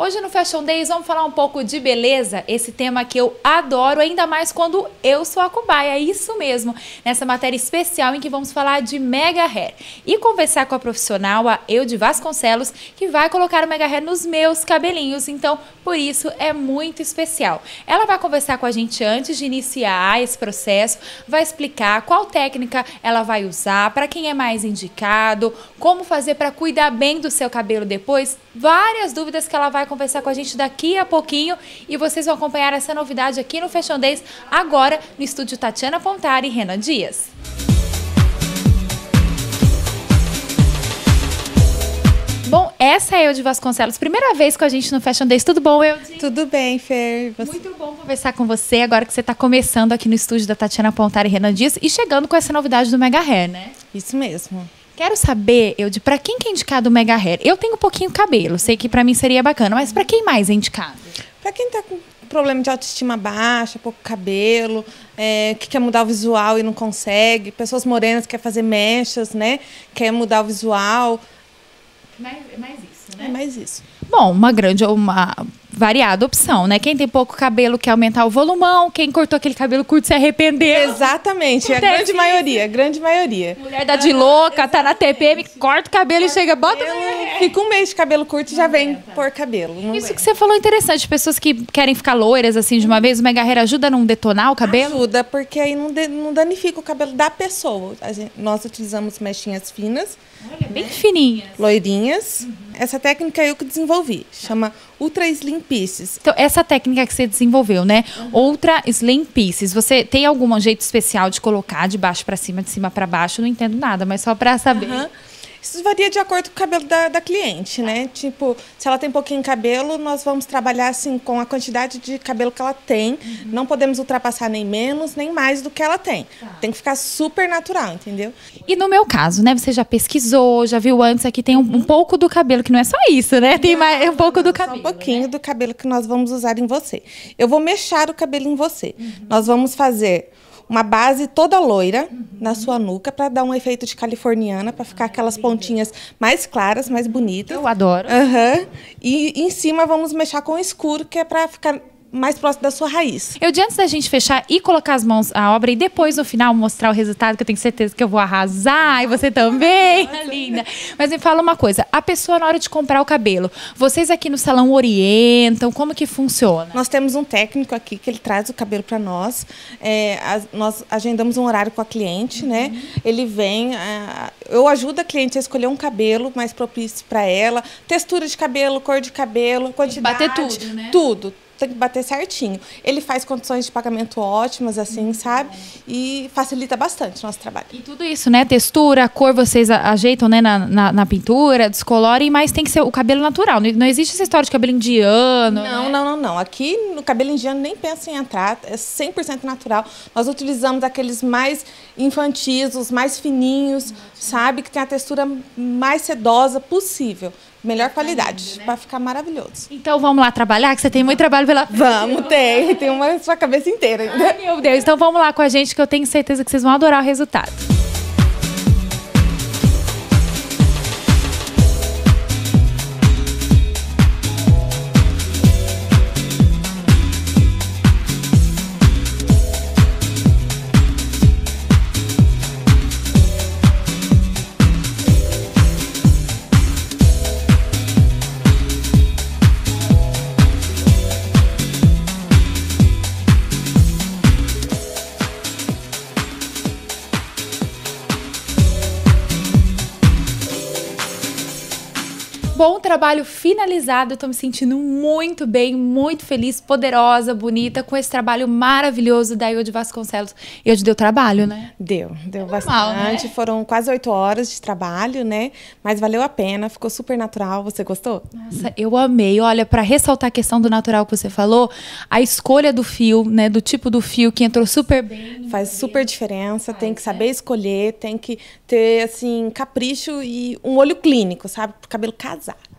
Hoje no Fashion Days vamos falar um pouco de beleza, esse tema que eu adoro, ainda mais quando eu sou a cobaia, é isso mesmo, nessa matéria especial em que vamos falar de Mega Hair e conversar com a profissional, a Eudy Vasconcelos, que vai colocar o Mega Hair nos meus cabelinhos, então por isso é muito especial. Ela vai conversar com a gente antes de iniciar esse processo, vai explicar qual técnica ela vai usar, para quem é mais indicado, como fazer para cuidar bem do seu cabelo depois, várias dúvidas que ela vai conversar com a gente daqui a pouquinho e vocês vão acompanhar essa novidade aqui no Fashion Days, agora no estúdio Tatiana Pontari e Renan Dias. Bom, essa é a Eudy Vasconcelos, primeira vez com a gente no Fashion Days. Tudo bom, Eudy? Tudo bem, Fer. Muito bom conversar com você agora que você está começando aqui no estúdio da Tatiana Pontari e Renan Dias e chegando com essa novidade do Mega Hair, né? Isso mesmo. Quero saber, Eudy, para quem que é indicado o Mega Hair? Eu tenho um pouquinho de cabelo, sei que para mim seria bacana, mas para quem mais é indicado? Para quem tá com problema de autoestima baixa, pouco cabelo, que quer mudar o visual e não consegue, pessoas morenas que quer fazer mechas, né? Quer mudar o visual. Mais isso, né? É mais isso. Bom, uma variada opção, né? Quem tem pouco cabelo quer aumentar o volumão, quem cortou aquele cabelo curto se arrependeu. Exatamente, a grande maioria, a grande maioria. Mulher dá de louca, tá na TPM, corta o cabelo e chega, bota no... Fica um mês de cabelo curto e já vem pôr cabelo. Isso que você falou é interessante, pessoas que querem ficar loiras assim de uma vez, o Mega Hair ajuda a não detonar o cabelo? Ajuda, porque aí não danifica o cabelo da pessoa. Nós utilizamos mechinhas finas. Olha, bem fininhas. Loirinhas. Essa técnica eu que desenvolvi, chama Ultra Slim Pieces. Então, essa técnica que você desenvolveu, né? Ultra Slim Pieces, você tem algum jeito especial de colocar de baixo para cima, de cima para baixo? Não entendo nada, mas só para saber. Isso varia de acordo com o cabelo da cliente, né? Tipo, se ela tem pouquinho cabelo, nós vamos trabalhar assim com a quantidade de cabelo que ela tem. Não podemos ultrapassar nem menos, nem mais do que ela tem. Tem que ficar super natural, entendeu? E no meu caso, né? Você já pesquisou, já viu antes, aqui tem um pouco do cabelo, que não é só isso, né? Tem mais, um pouco do cabelo. Só um pouquinho, né, do cabelo que nós vamos usar em você. Eu vou mexer o cabelo em você. Nós vamos fazer uma base toda loira na sua nuca para dar um efeito de californiana, para ficar aquelas pontinhas mais claras, mais bonitas. Eu adoro. E em cima vamos mexer com o escuro, que é para ficar mais próximo da sua raiz. Antes da gente fechar e colocar as mãos à obra e depois no final mostrar o resultado, que eu tenho certeza que eu vou arrasar e você também, linda. Mas me fala uma coisa, a pessoa na hora de comprar o cabelo, vocês aqui no salão orientam, como que funciona? Nós temos um técnico aqui que ele traz o cabelo para nós, nós agendamos um horário com a cliente, né? Ele vem, eu ajudo a cliente a escolher um cabelo mais propício para ela, textura de cabelo, cor de cabelo, quantidade. Bater tudo, né? Tudo. Tem que bater certinho. Ele faz condições de pagamento ótimas, assim, sabe? E facilita bastante o nosso trabalho. E tudo isso, né? Textura, cor, vocês ajeitam, né? Na pintura, descolorem, mas tem que ser o cabelo natural. Não existe essa história de cabelo indiano. Não. Aqui no cabelo indiano nem pensa em entrar, é 100% natural. Nós utilizamos aqueles mais infantis, os mais fininhos, sabe? Que tem a textura mais sedosa possível. Melhor qualidade, né? Para ficar maravilhoso. Então vamos lá trabalhar, que você tem muito trabalho pela frente. Vamos, tem uma sua cabeça inteira ainda. Ai, meu Deus, então vamos lá com a gente, que eu tenho certeza que vocês vão adorar o resultado. Bom trabalho finalizado, eu tô me sentindo muito bem, muito feliz, poderosa, bonita, com esse trabalho maravilhoso da Eudy Vasconcelos. Eudy, deu trabalho, né? Deu bastante, né? Foram quase 8 horas de trabalho, né? Mas valeu a pena, ficou super natural, você gostou? Nossa, eu amei. Olha, para ressaltar a questão do natural que você falou, a escolha do fio, né, do tipo do fio que entrou super bem. Faz super diferença, tem que saber escolher, tem que ter, assim, capricho e um olho clínico, sabe? Pro cabelo casar.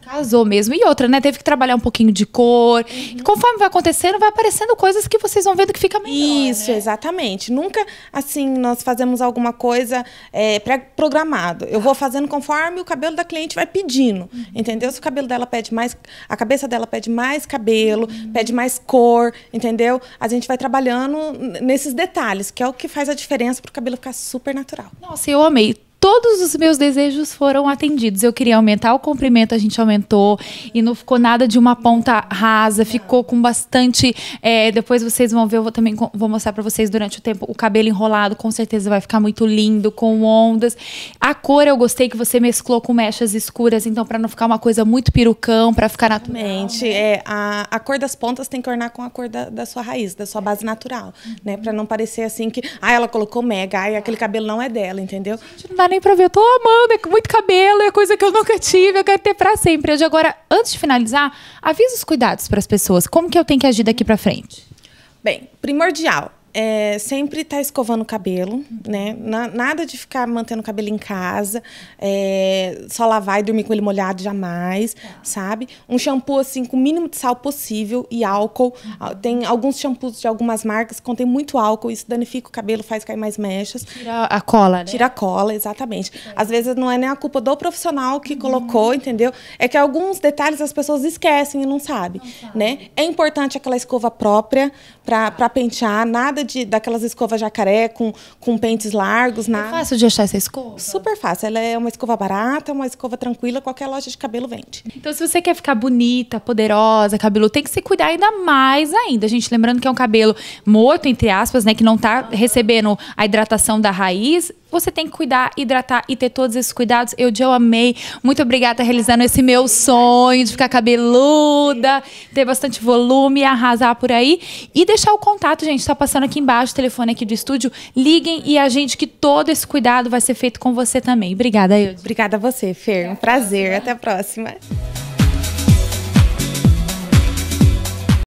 Casou mesmo. E outra, né? Teve que trabalhar um pouquinho de cor. E conforme vai acontecendo, vai aparecendo coisas que vocês vão vendo que fica melhor. Isso, né? exatamente. Nunca, assim, nós fazemos alguma coisa pré-programado. Eu vou fazendo conforme o cabelo da cliente vai pedindo, entendeu? Se o cabelo dela pede mais, a cabeça dela pede mais cabelo, pede mais cor, entendeu? A gente vai trabalhando nesses detalhes, que é o que faz a diferença para o cabelo ficar super natural. Nossa, eu amei. Todos os meus desejos foram atendidos. Eu queria aumentar o comprimento, a gente aumentou. E não ficou nada de uma ponta rasa. Ficou com bastante... depois vocês vão ver, eu também vou mostrar pra vocês durante o tempo. O cabelo enrolado, com certeza vai ficar muito lindo, com ondas. A cor eu gostei que você mesclou com mechas escuras. Então, pra não ficar uma coisa muito perucão, pra ficar natural. Exatamente. A cor das pontas tem que ornar com a cor da sua raiz, da sua base natural. Né? Pra não parecer assim que... ela colocou mega. Aquele cabelo não é dela, entendeu? Não dá nem pra ver, eu tô amando, é muito cabelo, é coisa que eu nunca tive, eu quero ter pra sempre. Hoje, agora, antes de finalizar, avisa os cuidados para as pessoas. Como que eu tenho que agir daqui pra frente? Bem, primordial. Sempre estar escovando o cabelo, né? Nada de ficar mantendo o cabelo em casa, só lavar e dormir com ele molhado jamais, sabe? Um shampoo assim com o mínimo de sal possível e álcool. Tem alguns shampoos de algumas marcas que contêm muito álcool, isso danifica o cabelo, faz cair mais mechas. Tira a cola, né? Tira a cola, exatamente. Às vezes não é nem a culpa do profissional que colocou, entendeu? É que alguns detalhes as pessoas esquecem e não sabem, né? É importante aquela escova própria para pentear, nada daquelas escovas jacaré com pentes largos. É fácil de achar essa escova? Super fácil. Ela é uma escova barata, uma escova tranquila, qualquer loja de cabelo vende. Então, se você quer ficar bonita, poderosa, cabelo, tem que se cuidar ainda mais ainda. Gente, lembrando que é um cabelo morto, entre aspas, né? Que não tá recebendo a hidratação da raiz. Você tem que cuidar, hidratar e ter todos esses cuidados. Eu amei. Muito obrigada por realizando esse meu sonho de ficar cabeluda, ter bastante volume e arrasar por aí. E deixar o contato, gente. Tá passando aqui embaixo o telefone aqui do estúdio. Liguem e a gente que todo esse cuidado vai ser feito com você também. Obrigada, Eudes. Obrigada a você, Fer. Um prazer. Até a próxima.